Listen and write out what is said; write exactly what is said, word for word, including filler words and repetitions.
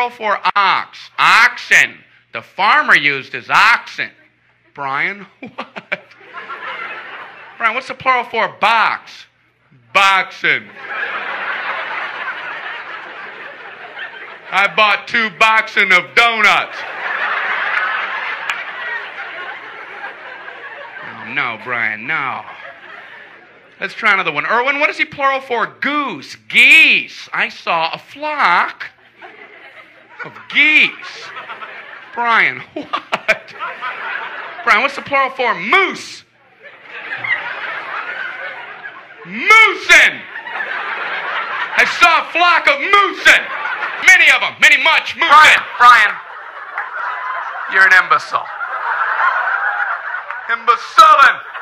plural for ox? Oxen. The farmer used his oxen. Brian, what? Brian, what's the plural for box? Boxen. I bought two boxen of donuts. Oh, no, Brian, no. Let's try another one. Erwin, what is the plural for goose? Geese. I saw a flock of geese. Brian, what? Brian, what's the plural for moose? Moosin. I saw a flock of moosin. Many of them. Many much moosin. Brian, Brian, you're an imbecile. Imbecilin'.